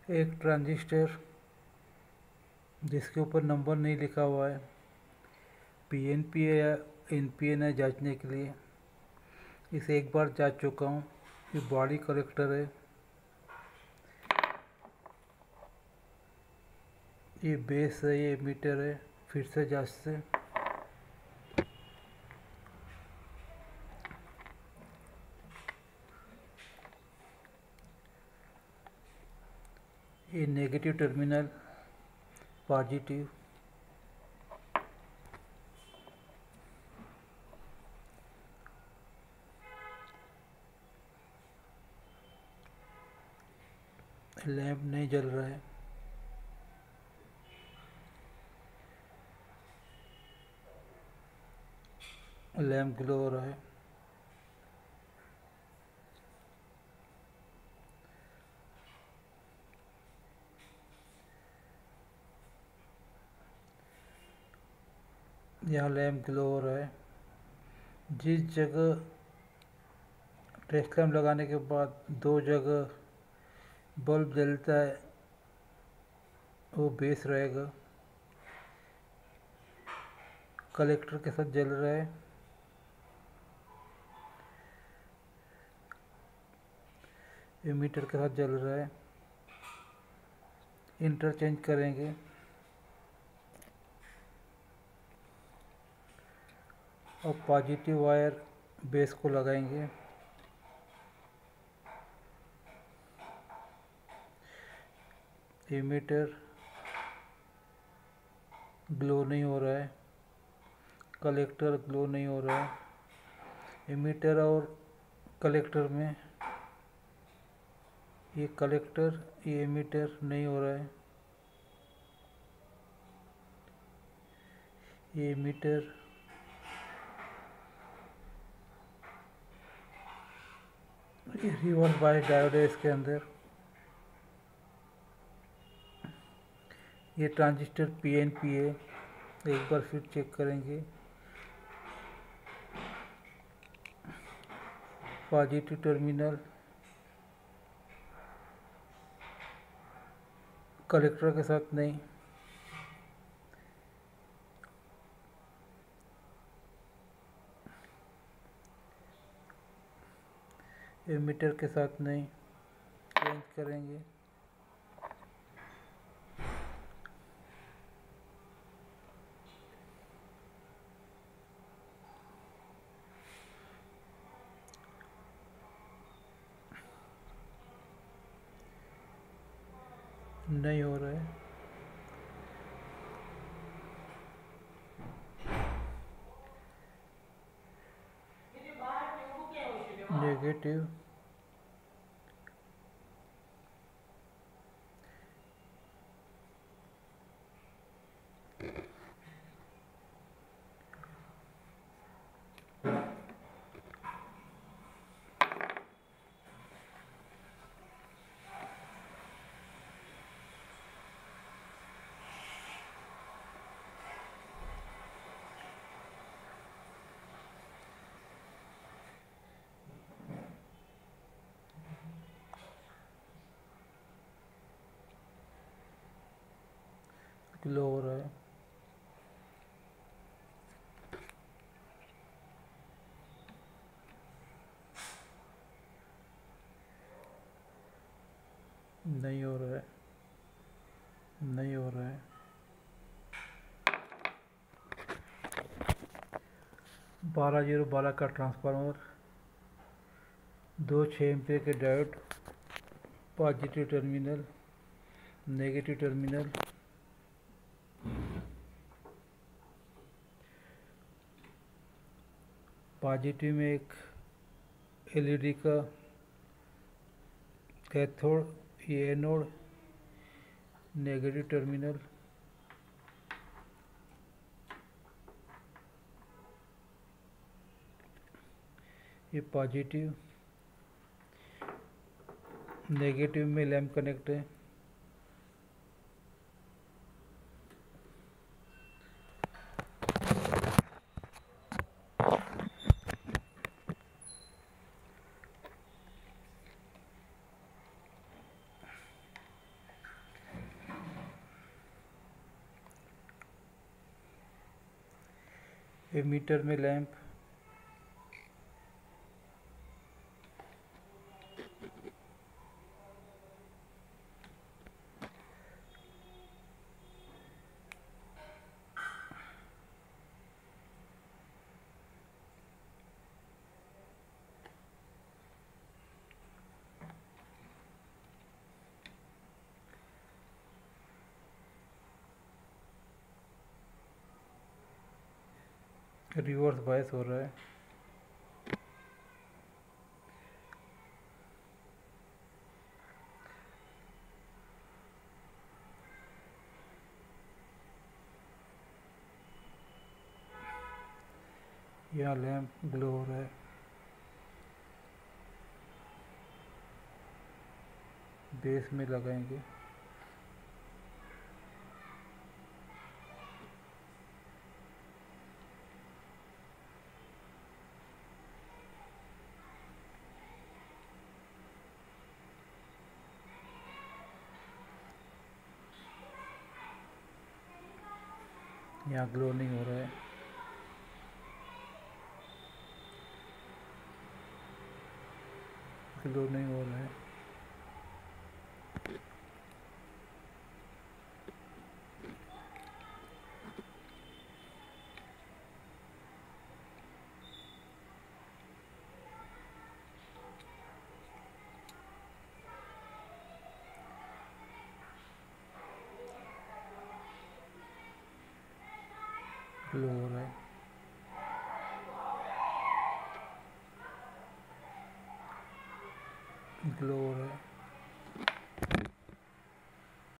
एक ट्रांजिस्टर जिसके ऊपर नंबर नहीं लिखा हुआ है, पीएनपी है या एनपीएन है जांचने के लिए। इसे एक बार जांच चुका हूँ। ये बॉडी कलेक्टर है, ये बेस है, ये मीटर है। फिर से जांचते। ये नेगेटिव टर्मिनल, पॉजिटिव, लैंप नहीं जल रहा है। लैंप ग्लो हो रहा है। यहाँ लैंप ग्लो हो रहा है। जिस जगह टेस्ट लैंप लगाने के बाद दो जगह बल्ब जलता है वो बेस रहेगा, कलेक्टर के साथ जल रहा है। एमीटर के साथ जल रहा है। इंटरचेंज करेंगे। और पॉजिटिव वायर बेस को लगाएंगे। एमीटर ग्लो नहीं हो रहा है, कलेक्टर ग्लो नहीं हो रहा है। एमीटर और कलेक्टर में ये कलेक्टर, ये एमीटर नहीं हो रहा है। ये एमीटर, ये रिवर्स बायस डायोड है इसके अंदर। ये ट्रांजिस्टर पीएनपी है। एक बार फिर चेक करेंगे। पॉजिटिव टर्मिनल, कलेक्टर के साथ नहीं। एमीटर के साथ नहीं। चेंज करेंगे। नहीं हो रहा है। नेगेटिव, ग्लो हो रहा है। नहीं हो रहा है। नहीं हो रहा है। 12-0-12 का ट्रांसफार्मर, 2 6 एम्पीयर के diode, positive terminal, negative terminal. Positive में एक एलईडी का कैथोड, ये एनोड, नेगेटिव टर्मिनल। ये पॉजिटिव, नेगेटिव में लैंप कनेक्ट है। एमीटर में लैंप, रिवर्स बायस हो रहा है। यहाँ लैंप ग्लो हो रहा है। बेस में लगाएंगे। यहाँ ग्लो नहीं हो रहा है। ग्लो नहीं हो रहा है। ग्लो हो रहा है। ग्लो हो रहा है।